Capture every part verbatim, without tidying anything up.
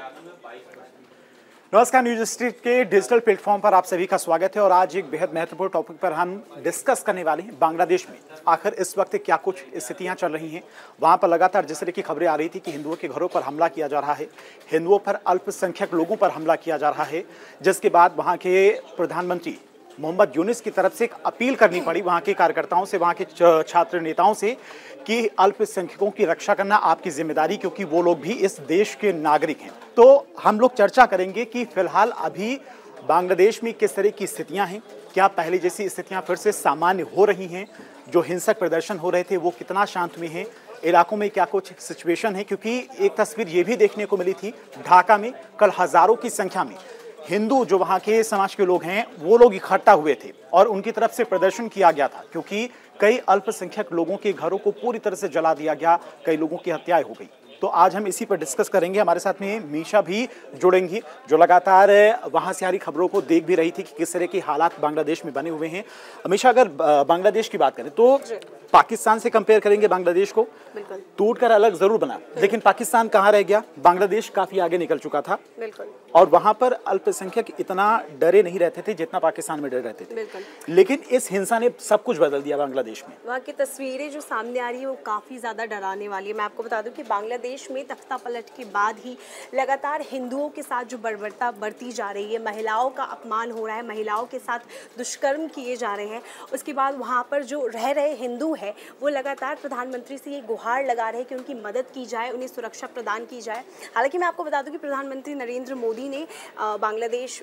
नमस्कार, news street के digital platform पर आप सभी का स्वागत है। और आज एक बेहद महत्वपूर्ण टॉपिक पर हम डिस्कस करने वाले हैं। बांग्लादेश में आखिर इस वक्त क्या कुछ स्थितियां चल रही हैं। वहां पर लगातार जिस तरह की खबरें आ रही थी कि हिंदुओं के घरों पर हमला किया जा रहा है, हिंदुओं पर अल्पसंख्यक लोगों पर हमला किया जा रहा है, जिसके बाद वहां के प्रधानमंत्री मोहम्मद यूनिस की तरफ से एक अपील करनी पड़ी वहां के कार्यकर्ताओं से, वहां के छात्र नेताओं से कि अल्पसंख्यकों की रक्षा करना आपकी जिम्मेदारी, क्योंकि वो लोग भी इस देश के नागरिक हैं। तो हम लोग चर्चा करेंगे कि फिलहाल अभी बांग्लादेश में किस तरह की स्थितियां हैं, क्या पहले जैसी स्थितियां फिर से सामान्य हो रही हैं, जो हिंसक प्रदर्शन हो रहे थे वो कितना शांत में है, इलाकों में क्या कुछ सिचुएशन है। क्योंकि एक तस्वीर ये भी देखने को मिली थी, ढाका में कल हजारों की संख्या में हिंदू जो वहां के समाज के लोग हैं वो लोग इकट्ठा हुए थे और उनकी तरफ से प्रदर्शन किया गया था, क्योंकि कई अल्पसंख्यक लोगों के घरों को पूरी तरह से जला दिया गया, कई लोगों की हत्याएं हो गई। तो आज हम इसी पर डिस्कस करेंगे। हमारे साथ में मीशा भी जुड़ेंगी, जो लगातार वहां से आ रही खबरों को देख भी रही थी कि किस तरह के हालात बांग्लादेश में बने हुए हैं। मीशा, अगर बांग्लादेश की बात करें तो पाकिस्तान से कंपेयर करेंगे बांग्लादेश को, टूटकर अलग जरूर बना, लेकिन पाकिस्तान कहाँ रह गया, बांग्लादेश काफी आगे निकल चुका था। और वहां पर अल्पसंख्यक इतना डरे नहीं रहते थे जितना पाकिस्तान में डरे रहते थे। लेकिन इस हिंसा ने सब कुछ बदल दिया बांग्लादेश में। वहाँ की तस्वीरें जो सामने आ रही है वो काफी ज्यादा डराने वाली है। मैं आपको बता दूं कि बांग्लादेश में तख्ता पलट के बाद ही लगातार हिंदुओं के साथ जो बर्बरता बढ़ती जा रही है, महिलाओं का अपमान हो रहा है, महिलाओं के साथ दुष्कर्म किए जा रहे हैं। उसके बाद वहाँ पर जो रह रहे हिंदू है वो लगातार प्रधानमंत्री से ये गुहार लगा रहे हैं कि उनकी मदद की जाए, उन्हें सुरक्षा प्रदान की जाए। हालांकि मैं आपको बता दूं कि प्रधानमंत्री नरेंद्र मोदी ने बांग्लादेश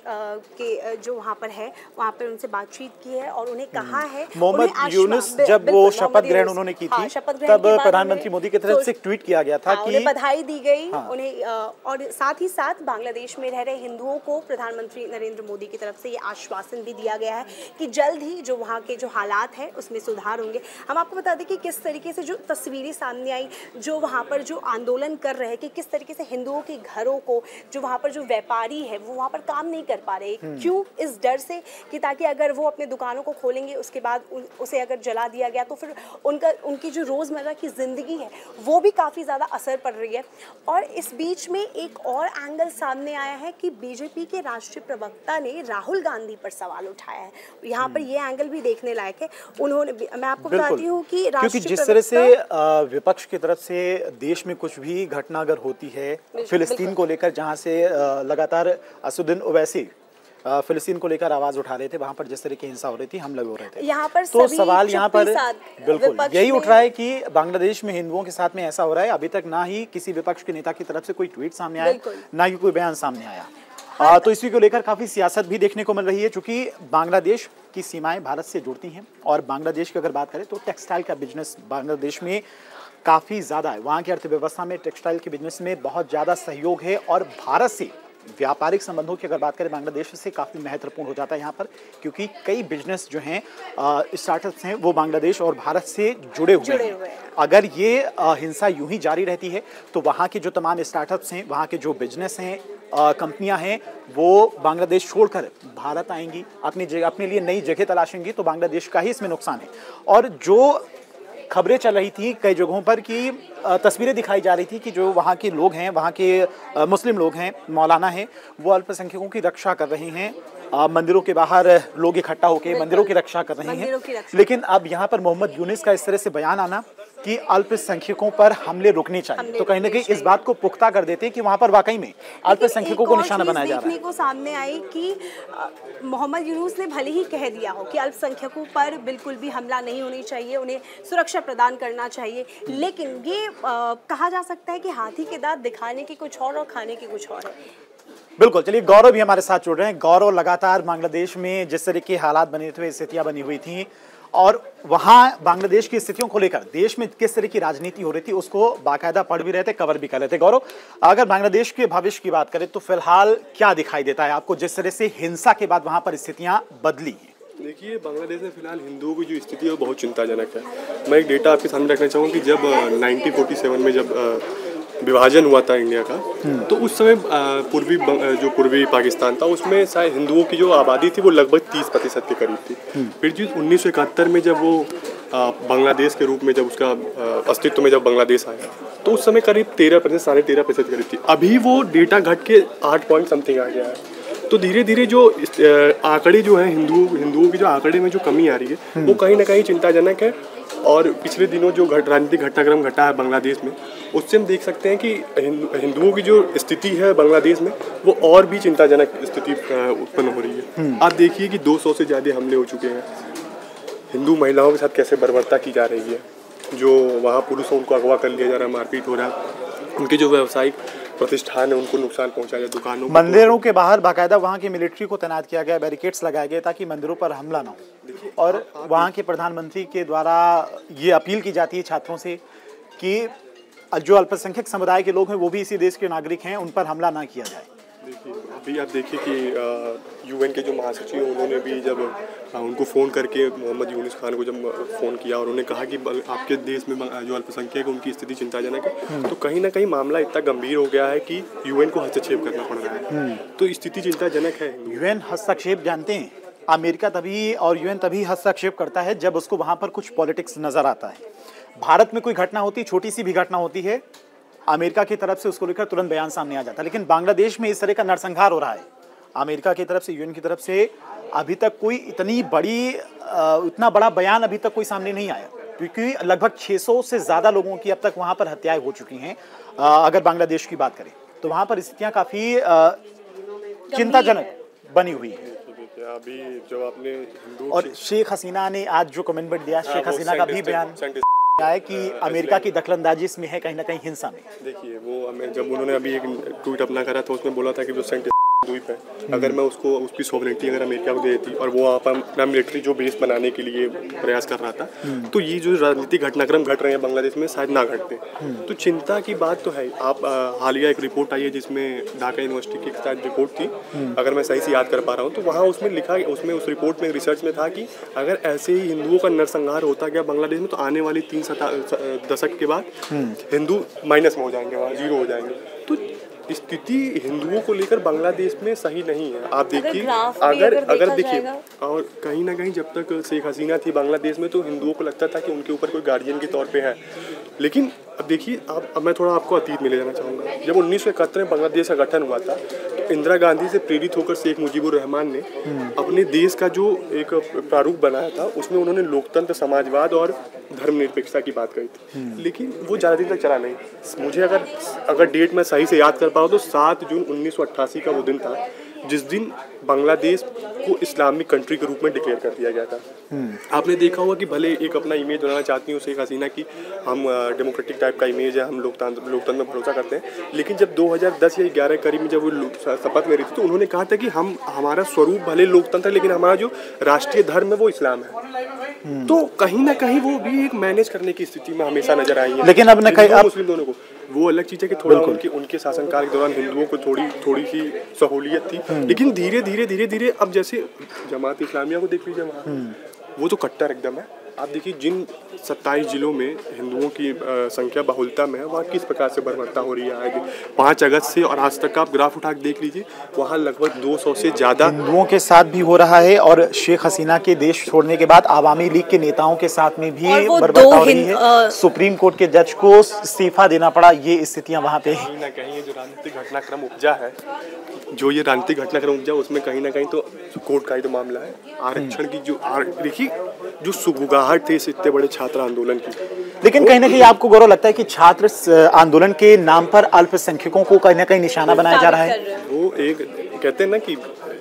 के जो वहाँ पर है वहाँ पर उनसे बातचीत की है और उन्हें कहा है, मोहम्मद यूनुस जब वो शपथ ग्रहण उन्होंने की थी, तब प्रधानमंत्री मोदी की तरफ से एक ट्वीट किया गया था कि बधाई दी गई उन्हें। और साथ ही साथ बांग्लादेश में रह रहे हिंदुओं को प्रधानमंत्री नरेंद्र मोदी की तरफ से ये आश्वासन भी दिया गया है कि जल्द ही जो वहाँ के जो हालात हैं उसमें सुधार होंगे। हम आपको बता दें कि किस तरीके से जो तस्वीरें सामने आई, जो वहाँ पर जो आंदोलन कर रहे हैं कि किस तरीके से हिंदुओं के घरों को, जो वहाँ पर जो व्यापारी है वो वहाँ पर काम नहीं कर पा रहे। क्यों? इस डर से कि ताकि अगर वो अपने दुकानों को खोलेंगे उसके बाद उसे अगर जला दिया गया तो फिर उनका उनकी जो रोज़मर्रा की ज़िंदगी है वो भी काफ़ी ज़्यादा असर पड़ रही है। और इस बीच में एक और एंगल सामने आया है कि बीजेपी के राष्ट्रीय प्रवक्ता ने राहुल गांधी पर सवाल उठाया है। यहाँ पर ये एंगल भी देखने लायक है। उन्होंने, मैं आपको बताती हूँ कि क्योंकि जिस तरह से विपक्ष की तरफ से देश में कुछ भी घटना अगर होती है फिलिस्तीन को लेकर, जहाँ से लगातार असदुद्दीन ओवैसी फिलिस्तीन को लेकर आवाज उठा रहे थे, वहां पर जिस तरह की हिंसा हो रही थी, हमले हो रहे थे, यहाँ पर तो सवाल यहाँ पर बिल्कुल यही उठ रहा है कि बांग्लादेश में हिंदुओं के साथ में ऐसा हो रहा है। अभी तक ना ही किसी विपक्ष के नेता की तरफ से कोई ट्वीट सामने आया, ना ही कोई बयान सामने आया। आ, तो इसी को लेकर काफी सियासत भी देखने को मिल रही है, क्योंकि बांग्लादेश की सीमाएं भारत से जुड़ती हैं। और बांग्लादेश की अगर बात करें तो टेक्सटाइल का बिजनेस बांग्लादेश में काफी ज्यादा है। वहाँ की अर्थव्यवस्था में टेक्सटाइल के बिजनेस में बहुत ज्यादा सहयोग है और भारत से व्यापारिक संबंधों की अगर बात करें बांग्लादेश से काफ़ी महत्वपूर्ण हो जाता है यहाँ पर, क्योंकि कई बिजनेस जो हैं स्टार्टअप्स हैं वो बांग्लादेश और भारत से जुड़े हुए जुड़े हैं। हुए हैं। अगर ये आ, हिंसा यूं ही जारी रहती है तो वहाँ के जो तमाम स्टार्टअप्स हैं, वहाँ के जो बिजनेस हैं, कंपनियां हैं, वो बांग्लादेश छोड़कर भारत आएंगी, अपनी जगह अपने लिए नई जगह तलाशेंगी, तो बांग्लादेश का ही इसमें नुकसान है। और जो खबरें चल रही थी कई जगहों पर कि तस्वीरें दिखाई जा रही थी कि जो वहाँ के लोग हैं, वहाँ के मुस्लिम लोग हैं, मौलाना हैं, वो अल्पसंख्यकों की रक्षा कर रहे हैं। मंदिरों के बाहर लोग इकट्ठा होकर मंदिरों की रक्षा कर रहे हैं। लेकिन अब यहाँ पर मोहम्मद यूनिस का इस तरह से बयान आना कि अल्पसंख्यकों पर हमले रुकने चाहिए, तो कहीं ना कहीं इस बात को पुख्ता कर देते हैं कि वहाँ पर वाकई में अल्पसंख्यकों को निशाना बनाया जा रहा है। देखने को सामने आई कि मोहम्मद यूनुस ने भले ही कह दिया हो कि अल्पसंख्यकों पर बिल्कुल भी हमला नहीं होनी चाहिए, उन्हें सुरक्षा प्रदान करना चाहिए, लेकिन ये आ, कहा जा सकता है कि हाथी के दांत दिखाने की कुछ और और खाने की कुछ और है। बिल्कुल, चलिए गौरव भी हमारे साथ जुड़ रहे हैं। गौरव, लगातार बांग्लादेश में जिस तरह के हालात बने थे, स्थितियां बनी हुई थी, और वहां बांग्लादेश की स्थितियों को लेकर देश में किस तरह की राजनीति हो रही थी उसको बाकायदा पढ़ भी रहे थे, कवर भी कर रहे थे। गौरव, अगर बांग्लादेश के भविष्य की बात करें तो फिलहाल क्या दिखाई देता है आपको, जिस तरह से हिंसा के बाद वहां पर स्थितियां बदली हैं? देखिए, बांग्लादेश में फिलहाल हिंदुओं की जो स्थिति है वो बहुत चिंताजनक है। मैं एक डेटा आपके सामने रखना चाहूँगा कि जब नाइनटीन फोर्टी सेवन में जब विभाजन हुआ था इंडिया का, तो उस समय पूर्वी जो पूर्वी पाकिस्तान था उसमें शायद हिंदुओं की जो आबादी थी वो लगभग तीस प्रतिशत के करीब थी। फिर जो उन्नीस सौ इकहत्तर में जब वो बांग्लादेश के रूप में जब उसका अस्तित्व में जब बांग्लादेश आया तो उस समय करीब तेरह प्रतिशत साढ़े तेरह प्रतिशत करीब थी। अभी वो डेटा घट के आठ पॉइंट समथिंग आ गया है। तो धीरे धीरे जो आंकड़े जो हैं हिंदुओं हिंदुओं की जो आंकड़े में जो कमी आ रही है वो कहीं ना कहीं चिंताजनक है। और पिछले दिनों जो घट राजनीतिक घटनाक्रम घटा है बांग्लादेश में, उससे हम देख सकते हैं कि हिंदुओं की जो स्थिति है बांग्लादेश में वो और भी चिंताजनक स्थिति उत्पन्न हो रही है। आप देखिए कि दो सौ से ज़्यादा हमले हो चुके हैं। हिंदू महिलाओं के साथ कैसे बर्बरता की जा रही है, जो वहाँ पुरुष हैं उनको अगवा कर लिया जा रहा है, मारपीट हो रहा है, उनके जो व्यावसायिक प्रतिष्ठान है उनको नुकसान पहुंचाया जाए, दुकानों मंदिरों के बाहर बाकायदा वहाँ की मिलिट्री को तैनात किया गया, बैरिकेड्स लगाए गए ताकि मंदिरों पर हमला ना हो। और वहाँ के प्रधानमंत्री के द्वारा ये अपील की जाती है छात्रों से कि जो अल्पसंख्यक समुदाय के लोग हैं वो भी इसी देश के नागरिक हैं, उन पर हमला ना किया जाए। देखिए अभी आप देखिए कि यूएन के जो महासचिव हैं उन्होंने भी जब उनको फ़ोन करके मोहम्मद यूनुस खान को जब फ़ोन किया और उन्होंने कहा कि आपके देश में जो अल्पसंख्यक है उनकी स्थिति चिंताजनक है, तो कहीं ना कहीं मामला इतना गंभीर हो गया है कि यूएन को हस्तक्षेप करना पड़ रहा है। तो स्थिति चिंताजनक है। यूएन हस्तक्षेप जानते हैं, अमेरिका तभी और यूएन तभी हस्तक्षेप करता है जब उसको वहाँ पर कुछ पॉलिटिक्स नज़र आता है। भारत में कोई घटना होती, छोटी सी भी घटना होती है, अमेरिका की तरफ से उसको लेकर तुरंत बयान सामने आ जाता है। लेकिन बांग्लादेश में इस तरह का नरसंहार हो रहा है, अमेरिका की तरफ से, यूएन की तरफ से अभी तक कोई इतनी बड़ी इतना बड़ा बयान अभी तक कोई सामने नहीं आया, क्योंकि लगभग छह सौ से ज़्यादा लोगों की अब तक वहाँ पर हत्याएं हो चुकी हैं। अगर बांग्लादेश की बात करें तो वहाँ पर स्थितियाँ काफ़ी चिंताजनक बनी हुई है। अभी जब आपने हिंदू और शेख हसीना ने आज जो कमेंटमेंट दिया, शेख हसीना का भी बयान है कि अमेरिका की दखलंदाजी इसमें है, कहीं ना कहीं हिंसा में। देखिए वो जब उन्होंने अभी एक ट्वीट अपना करा था उसमें बोला था कि जो सेंट द्वीप है, अगर मैं उसको उसकी सॉवरेनिटी अगर अमेरिका को दे देती और वो वहाँ पर अपना मिलिट्री जो बेस बनाने के लिए प्रयास कर रहा था, तो ये जो राजनीतिक घटनाक्रम घट रहे हैं बांग्लादेश में शायद ना घटते। तो चिंता की बात तो है। आप हालिया एक रिपोर्ट आई है जिसमें ढाका यूनिवर्सिटी की शायद रिपोर्ट थी, अगर मैं सही से याद कर पा रहा हूँ, तो वहाँ उसमें लिखा, उसमें उस रिपोर्ट में रिसर्च में था कि अगर ऐसे ही हिंदुओं का नरसंहार होता गया बांग्लादेश में तो आने वाली तीन दशक के बाद हिंदू माइनस में हो जाएंगे, वहाँ जीरो हो जाएंगे। तो स्थिति हिंदुओं को लेकर बांग्लादेश में सही नहीं है। आप देखिए अगर अगर, अगर देखिए और कहीं ना कहीं जब तक शेख हसीना थी बांग्लादेश में तो हिंदुओं को लगता था कि उनके ऊपर कोई गार्जियन के तौर पे है। लेकिन अब देखिए, अब अब मैं थोड़ा आपको अतीत में ले जाना चाहूँगा। जब उन्नीस सौ इकहत्तर में बांग्लादेश का गठन हुआ था तो इंदिरा गांधी से प्रेरित होकर शेख मुजीबुर रहमान ने अपने देश का जो एक प्रारूप बनाया था उसमें उन्होंने लोकतंत्र, समाजवाद और धर्मनिरपेक्षता की बात कही थी। लेकिन वो ज़्यादा दिन तक चला नहीं। मुझे अगर अगर डेट मैं सही से याद कर पाऊँ तो सात जून उन्नीस सौ अट्ठासी का वो दिन था जिस दिन बांग्लादेश को इस्लामिक कंट्री के रूप में डिक्लेयर कर दिया गया था। आपने देखा होगा कि भले एक अपना इमेज बनाना चाहती हूँ शेख हसीना की, हम डेमोक्रेटिक टाइप का इमेज है, हम लोकतंत्र लोकतंत्र में भरोसा करते हैं, लेकिन जब दो हज़ार दस या ग्यारह करीब में जब वो शपथ ले रही थी तो उन्होंने कहा था कि हम हमारा स्वरूप भले लोकतंत्र है लेकिन हमारा जो राष्ट्रीय धर्म है वो इस्लाम है। तो कहीं ना कहीं वो भी एक मैनेज करने की स्थिति में हमेशा नजर आई है। लेकिन अब न कहीं मुस्लिम दोनों को वो अलग चीज़ है कि थोड़ा उनके उनके शासनकाल के दौरान हिंदुओं को थोड़ी थोड़ी सी सहूलियत थी, लेकिन धीरे धीरे धीरे धीरे अब जैसे जमात इस्लामिया को देख लीजिए, वहाँ वो तो कट्टर एकदम है। आप देखिए जिन सत्ताईस जिलों में हिंदुओं की संख्या बहुलता में है वहाँ किस प्रकार से बर्बरता हो रही है। पाँच अगस्त से और आज तक का आप ग्राफ उठा के देख लीजिए, वहाँ लगभग दो सौ से ज़्यादा हिंदुओं के साथ भी हो रहा है। और शेख हसीना के देश छोड़ने के बाद आवामी लीग के नेताओं के साथ में भी बर्बरता हो रही है। सुप्रीम कोर्ट के जज को इस्तीफा देना पड़ा। ये स्थितियाँ वहाँ पे कहीं ना कहीं जो राजनीतिक घटनाक्रम उपजा है, जो ये राजनीतिक घटनाक्रम उपजा उसमें कहीं ना कहीं तो कोर्ट का ही तो मामला है। आरक्षण की जो देखिए जो सुगबुगाहट थी इस इतने बड़े छात्र आंदोलन की, लेकिन कहीं ना कहीं आपको गौरव लगता है कि छात्र आंदोलन के नाम पर अल्पसंख्यकों को कहीं ना कहीं निशाना बनाया जा रहा है। वो एक कहते हैं ना कि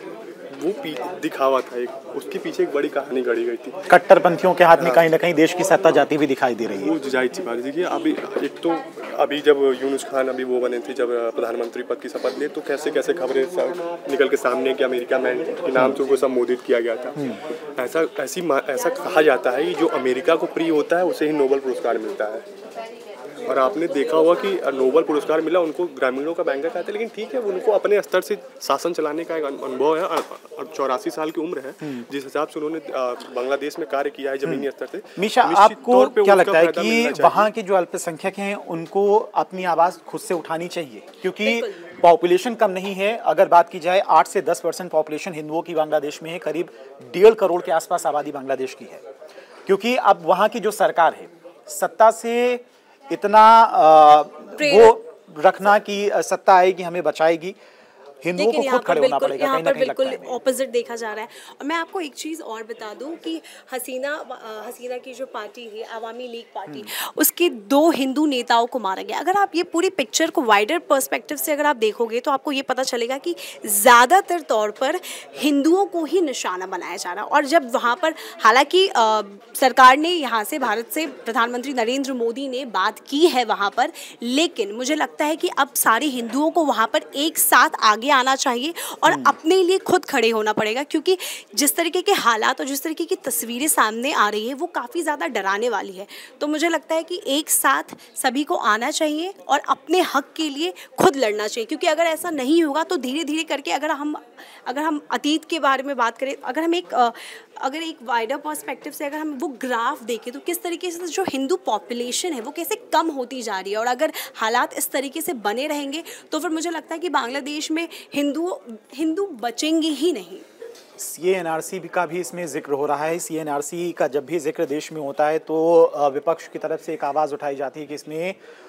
वो दिखावा था, एक उसके पीछे एक बड़ी कहानी गढ़ी गई थी। कट्टरपंथियों के हाथ में कहीं ना कहीं देश की सत्ता जाती हुई दिखाई दे रही है। वो जाहिर सी बात है। देखिए अभी एक तो अभी जब यूनुस खान अभी वो बने थे, जब प्रधानमंत्री पद की शपथ लिए, तो कैसे कैसे खबरें निकल के सामने कि अमेरिका में के नाम से उनको संबोधित किया गया था। ऐसा ऐसी ऐसा कहा जाता है कि जो अमेरिका को प्रिय होता है उसे ही नोबेल पुरस्कार मिलता है। और आपने देखा होगा कि नोबेल पुरस्कार मिला उनको ग्रामीणों का बैंक खाता है, लेकिन ठीक है उनको अपने स्तर से शासन चलाने का एक अनुभव है और चौरासी साल की उम्र है, जिस हिसाब से उन्होंने बांग्लादेश में कार्य किया है जमीनी स्तर से। मीशा, आपको क्या लगता है कि वहाँ के जो अल्पसंख्यक हैं उनको अपनी आवाज़ खुद से उठानी चाहिए, क्योंकि पॉपुलेशन कम नहीं है। अगर बात की जाए आठ से दस परसेंट पॉपुलेशन हिंदुओं की बांग्लादेश में है, करीब डेढ़ करोड़ के आसपास आबादी बांग्लादेश की है। क्योंकि अब वहाँ की जो सरकार है, सत्ता से इतना आ, वो रखना कि सत्ता आएगी हमें बचाएगी, हिंदुओं को खुद खड़े होना पड़ेगा। यहाँ पर बिल्कुल ऑपोजिट देखा जा रहा है। और मैं आपको एक चीज़ और बता दूं कि हसीना हसीना की जो पार्टी है, अवामी लीग पार्टी, उसके दो हिंदू नेताओं को मारा गया। अगर आप ये पूरी पिक्चर को वाइडर पर्सपेक्टिव से अगर आप देखोगे तो आपको ये पता चलेगा कि ज़्यादातर तौर पर हिंदुओं को ही निशाना बनाया जा रहा है। और जब वहाँ पर, हालांकि सरकार ने यहाँ से, भारत से प्रधानमंत्री नरेंद्र मोदी ने बात की है वहाँ पर, लेकिन मुझे लगता है कि अब सारे हिंदुओं को वहाँ पर एक साथ आगे आना चाहिए और अपने लिए खुद खड़े होना पड़ेगा, क्योंकि जिस तरीके के हालात और जिस तरीके की तस्वीरें सामने आ रही है वो काफ़ी ज़्यादा डराने वाली है। तो मुझे लगता है कि एक साथ सभी को आना चाहिए और अपने हक के लिए खुद लड़ना चाहिए, क्योंकि अगर ऐसा नहीं होगा तो धीरे धीरे करके, अगर हम अगर हम अतीत के बारे में बात करें, अगर हम एक अगर एक वाइडर पर्सपेक्टिव से अगर हम वो ग्राफ देखें तो किस तरीके से जो हिंदू पॉपुलेशन है वो कैसे कम होती जा रही है, और अगर हालात इस तरीके से बने रहेंगे तो फिर मुझे लगता है कि बांग्लादेश में हिंदू हिंदू बचेंगे ही नहीं। सी एन आर सी का भी इसमें जिक्र हो रहा है। सी एन आर सी का जब भी जिक्र देश में होता है तो विपक्ष की तरफ से एक आवाज़ उठाई जाती है कि इसमें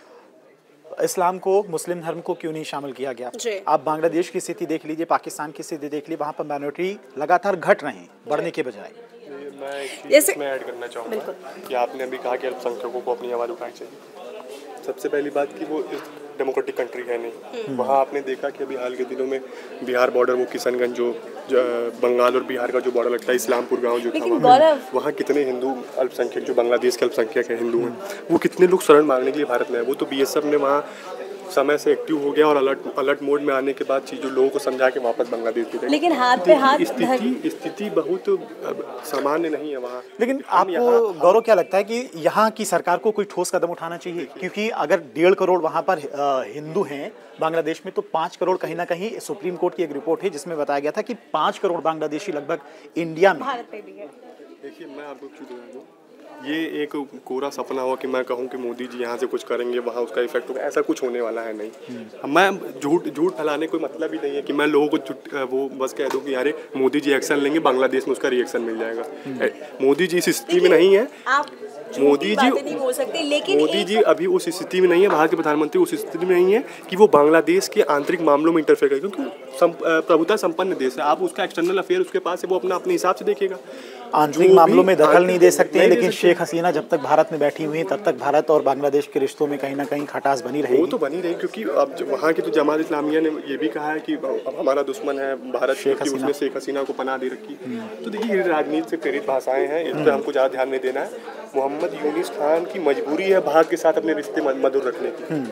इस्लाम को, मुस्लिम धर्म को क्यों नहीं शामिल किया गया। आप बांग्लादेश की स्थिति देख लीजिए, पाकिस्तान की स्थिति देख लीजिए, वहाँ पर माइनॉरिटी लगातार घट रहे हैं, बढ़ने के बजाय। मैं एक चीज़ में ऐड करना चाहूँगा कि आपने अभी कहा कि अल्पसंख्यकों को अपनी आवाज़ उठानी चाहिए। सबसे पहली बात कि वो डेमोक्रेटिक कंट्री है नहीं। वहाँ आपने देखा कि अभी हाल के दिनों में बिहार बॉर्डर, वो किशनगंज जो, जो बंगाल और बिहार का जो बॉर्डर लगता है, इस्लामपुर गांव जो था, वहाँ वहाँ कितने हिंदू अल्पसंख्यक, जो बांग्लादेश के अल्पसंख्यक है हिंदू हैं, वो कितने लोग शरण मांगने के लिए भारत में है। वो तो बी एस एफ ने वहाँ समय से एक्टिव हो गया और अलर्ट अलर्ट मोड में आने के बाद चीज़ों लोगों को समझा के वापस बांग्लादेश भेजा। लेकिन हाथ पे हाथ स्थिति स्थिति बहुत सामान्य नहीं है वहाँ। लेकिन आपको गौरव क्या लगता है कि यहाँ की सरकार को कोई ठोस कदम उठाना चाहिए? क्योंकि अगर डेढ़ करोड़ वहाँ पर हिंदू हैं बांग्लादेश में, तो पाँच करोड़ कहीं ना कहीं, सुप्रीम कोर्ट की एक रिपोर्ट है जिसमें बताया गया था कि पाँच करोड़ बांग्लादेशी लगभग इंडिया में। भारत में भी है। देखिए, मैं आपको क्यों बता दूँ, ये एक कोरा सपना हुआ कि मैं कहूँ कि मोदी जी यहाँ से कुछ करेंगे, वहाँ उसका इफेक्ट होगा, ऐसा कुछ होने वाला है नहीं। मैं झूठ झूठ फैलाने कोई मतलब ही नहीं है कि मैं लोगों को झूठ वो बस कह दूँ कि यार मोदी जी एक्शन लेंगे, बांग्लादेश में उसका रिएक्शन मिल जाएगा। मोदी जी इस स्थिति में नहीं है। मोदी जी नहीं बोल सकते, लेकिन मोदी जी अभी उस स्थिति में नहीं है, भारत के प्रधानमंत्री उस स्थिति में नहीं है कि वो बांग्लादेश के आंतरिक मामलों में इंटरफेयर करें, क्योंकि प्रभुता संपन्न देश है। आप उसका एक्सटर्नल अफेयर उसके पास है, वो अपना अपने हिसाब से देखेगा। आंतरिक मामलों में दखल नहीं दे सकते हैं, लेकिन शेख हसीना जब तक भारत में बैठी हुई है तब तक भारत और बांग्लादेश के रिश्तों में कहीं ना कहीं खटास बनी रहेगी। वो तो बनी रही, क्योंकि अब वहाँ की तो जमात इस्लामिया ने ये भी कहा है कि अब हमारा दुश्मन है भारत, क्योंकि उसने शेख हसीना को पनाह दे रखी। तो देखिए, ये राजनीति से प्रेरित भाषाएं हैं, इन पर हमको ज़्यादा ध्यान नहीं देना है। मोहम्मद यूनिस खान की मजबूरी है भारत के साथ अपने रिश्ते मधुर रखने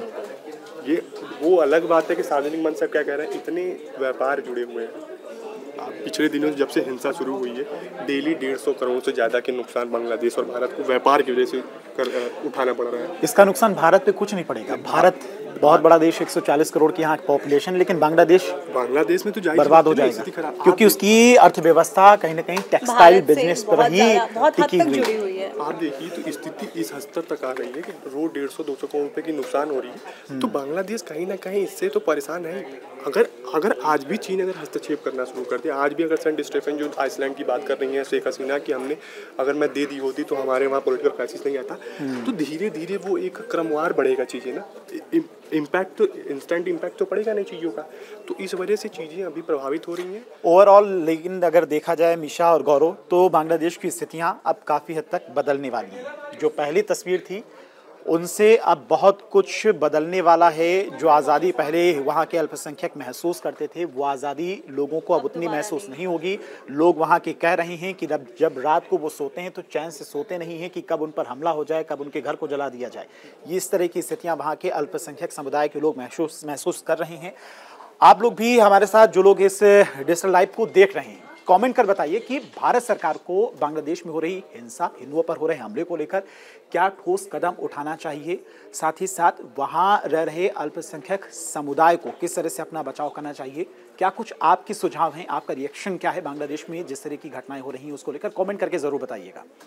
की। ये वो अलग बात है कि सार्वजनिक मंच से क्या कह रहे हैं, इतने व्यापार जुड़े हुए हैं। पिछले दिनों जब से हिंसा शुरू हुई है, डेली डेढ़ सौ करोड़ से ज़्यादा के नुकसान बांग्लादेश और भारत को व्यापार की वजह से कर उठाना पड़ रहा है। इसका नुकसान भारत पे कुछ नहीं पड़ेगा। भारत बहुत बड़ा देश, एक सौ चालीस करोड़ की यहाँ पॉपुलेशन, लेकिन बांग्लादेश बांग्लादेश में तो बर्बाद हो जाएगा, क्योंकि उसकी अर्थव्यवस्था कहीं ना कहीं टेक्सटाइल बिजनेस पर ही टिकी हुई है। आप देखिए, तो स्थिति इस हद तक आ रही है कि रोज डेढ़ सौ दो सौ करोड़ रुपए की नुकसान हो रही है, तो बांग्लादेश कहीं ना कहीं इससे तो परेशान है। अगर अगर आज भी चीन अगर हस्तक्षेप करना शुरू कर दिया, आज भी अगर सेंट स्टेफन जो आइसलैंड की बात कर रही है शेख हसीना की, हमने अगर मैं दे दी होती तो हमारे वहाँ पॉलिटिकल क्राइसिस नहीं आता, तो धीरे धीरे वो एक क्रमवार बढ़ेगा चीज़ें ना। इम्पैक्ट तो इंस्टेंट इम्पैक्ट तो पड़ेगा नहीं चीज़ों का, तो इस वजह से चीज़ें अभी प्रभावित हो रही हैं ओवरऑल। लेकिन अगर देखा जाए मिशा और गौरव, तो बांग्लादेश की स्थितियां अब काफ़ी हद तक बदलने वाली हैं। जो पहली तस्वीर थी उनसे अब बहुत कुछ बदलने वाला है। जो आज़ादी पहले वहाँ के अल्पसंख्यक महसूस करते थे, वो आज़ादी लोगों को अब उतनी महसूस नहीं होगी। लोग वहाँ के कह रहे हैं कि जब जब रात को वो सोते हैं तो चैन से सोते नहीं हैं कि कब उन पर हमला हो जाए, कब उनके घर को जला दिया जाए। ये इस तरह की स्थितियाँ वहाँ के अल्पसंख्यक समुदाय के लोग महसूस महसूस कर रहे हैं। आप लोग भी हमारे साथ, जो लोग इस डिजिटल लाइव को देख रहे हैं, कमेंट कर बताइए कि भारत सरकार को बांग्लादेश में हो रही हिंसा, हिंदुओं पर हो रहे हमले को लेकर क्या ठोस कदम उठाना चाहिए। साथ ही साथ वहां रह रहे अल्पसंख्यक समुदाय को किस तरह से अपना बचाव करना चाहिए। क्या कुछ आपके सुझाव हैं, आपका रिएक्शन क्या है बांग्लादेश में जिस तरह की घटनाएं हो रही हैं उसको लेकर, कमेंट करके जरूर बताइएगा।